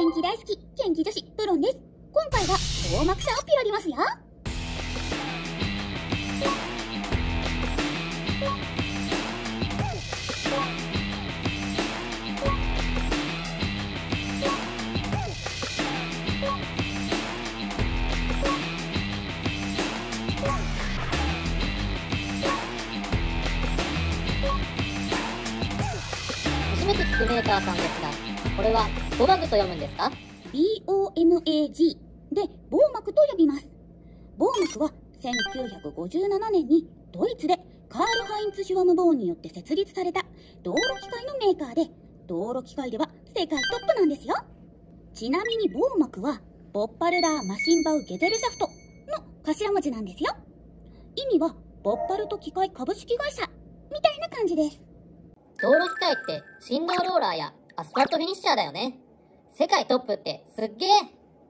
元気大好き、元気女子、プロンです。今回は、大幕車をピロりますよ。 初めて聞くメーカーさんですが、これはボマグと読むんですか？ BOMAG で、ボーマクと呼びます。ボーマクは1957年にドイツでカール・ハインツ・シュワムボーンによって設立された道路機械のメーカーで、道路機械では世界トップなんですよ。ちなみにボーマクは、ボッパルダー・マシンバウ・ゲゼルシャフトの頭文字なんですよ。意味は、ボッパルト機械株式会社みたいな感じです。 道路機械って振動ローラーやアスファルトフィニッシャーだよね。世界トップってすっげえ。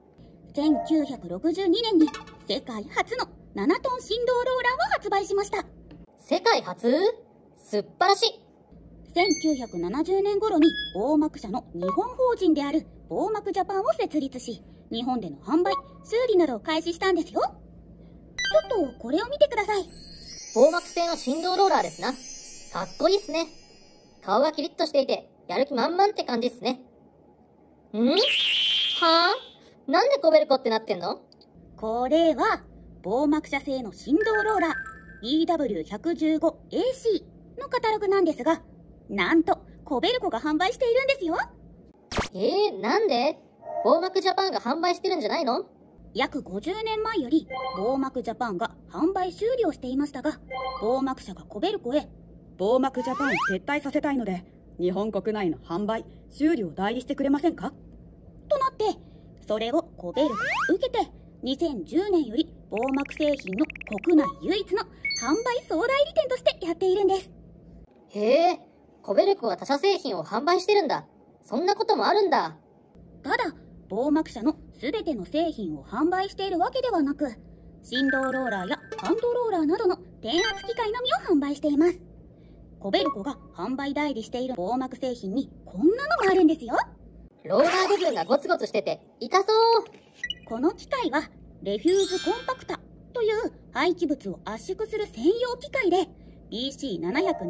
1962年に世界初の7トン振動ローラーを発売しました。 世界初？すっばらしい。 1970年頃にボーマク社の日本法人であるボーマクジャパンを設立し、日本での販売、修理などを開始したんですよ。ちょっとこれを見てください。 ボーマク製の振動ローラーですな。かっこいいっすね。顔がキリッとしていて、やる気満々って感じっすね。はぁ？なんでコベルコってなってんの？ これは、ボーマク社製の振動ローラー EW115AC のカタログなんですが、なんと、コベルコが販売しているんですよ。 なんで？ボーマクジャパンが販売してるんじゃないの？ 約50年前より、ボーマクジャパンが販売終了していましたが、ボーマク社がコベルコへ、 ボーマクジャパンを撤退させたいので、日本国内の販売、修理を代理してくれませんか？ となって、それをコベルコが受けて、2010年よりボーマク製品の国内唯一の販売総代理店としてやっているんです。 へえ、コベルコが他社製品を販売してるんだ。そんなこともあるんだ。 ただ、ボーマク社の全ての製品を販売しているわけではなく、振動ローラーやハンドローラーなどの転圧機械のみを販売しています。コベルコが販売代理しているボーマク製品にこんなのもあるんですよ。 ローラー部分がゴツゴツしてて痛そう。 この機械はレフューズコンパクタという廃棄物を圧縮する専用機械で BC772RB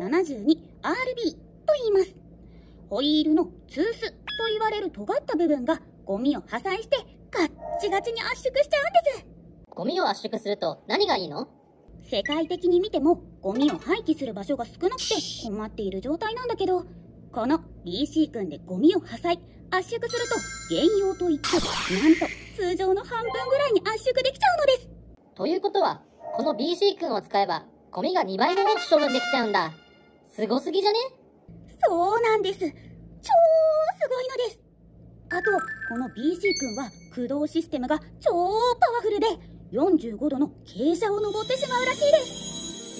と言います。ホイールのツースと言われる尖った部分がゴミを破砕してガッチガチに圧縮しちゃうんです。 ゴミを圧縮すると何がいいの？ 世界的に見てもゴミを廃棄する場所が少なくて困っている状態なんだけど、この BC 君でゴミを破砕、圧縮すると原用といってなんと通常の半分ぐらいに圧縮できちゃうのです。 ということは、この BC 君を使えばゴミが2倍も多く処分できちゃうんだ。すごすぎじゃね？ そうなんです。超すごいのです。あと、この BC 君は駆動システムが超パワフルで45度の傾斜を登ってしまうらしいです。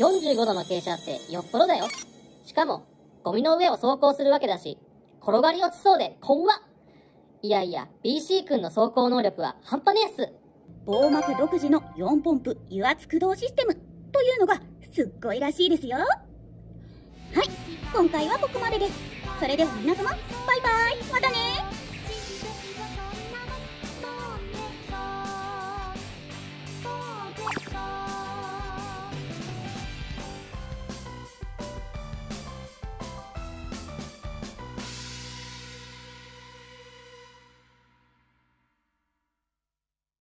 45度の傾斜ってよっぽどだよ。しかも、ゴミの上を走行するわけだし、転がり落ちそうで怖っ。いやいや、BC 君の走行能力は半端ねえっす。 ボーマク独自の4ポンプ油圧駆動システムというのがすっごいらしいですよ。はい、今回はここまでです。それでは皆様、バイバイ、またね。